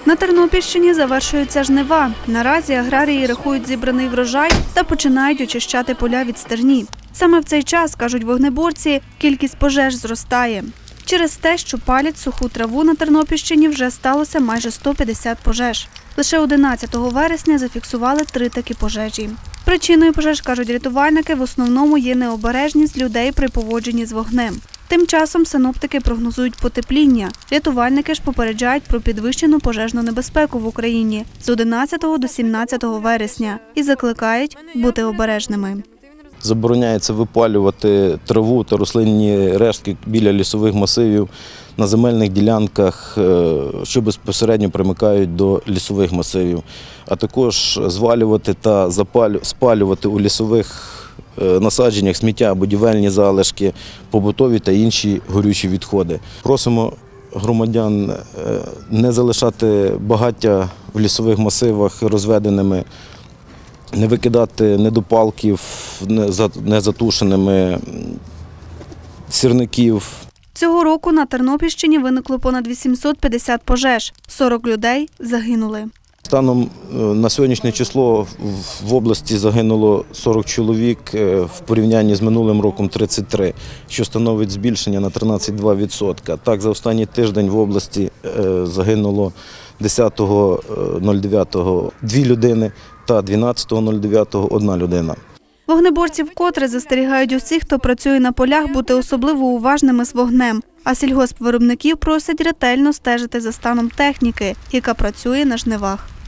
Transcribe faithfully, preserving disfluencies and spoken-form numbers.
На Тернопільщині завершуються жнива. Наразі аграрії рахують зібраний врожай та починають очищати поля від стерні. Саме в цей час, кажуть вогнеборці, кількість пожеж зростає. Через те, що палять суху траву, на Тернопільщині вже сталося майже сто п'ятдесят пожеж. Лише одинадцятого вересня зафіксували три такі пожежі. Причиною пожеж, кажуть рятувальники, в основному є необережність людей при поводженні з вогнем. Тим часом синоптики прогнозують потепління. Рятувальники ж попереджають про підвищену пожежну небезпеку в Україні з одинадцятого до сімнадцятого вересня і закликають бути обережними. Забороняється випалювати траву та рослинні рештки біля лісових масивів на земельних ділянках, що безпосередньо примикають до лісових масивів, а також звалювати та спалювати у лісових насадженнях сміття, будівельні залишки, побутові та інші горючі відходи. Просимо громадян не залишати багаття в лісових масивах розведеними, не викидати недопалків незатушеними, сірників. Цього року на Тернопільщині виникло понад вісімсот п'ятдесят пожеж, сорок людей загинули. Станом на сьогоднішнє число в області загинуло сорок чоловік, в порівнянні з минулим роком тридцять три, що становить збільшення на тринадцять цілих два відсотка. Так, за останній тиждень в області загинуло десятого дев'ятого дві людини та дванадцятого дев'ятого одна людина. Вогнеборці вкотре застерігають усіх, хто працює на полях, бути особливо уважними з вогнем. А сільгоспвиробників просять ретельно стежити за станом техніки, яка працює на жнивах.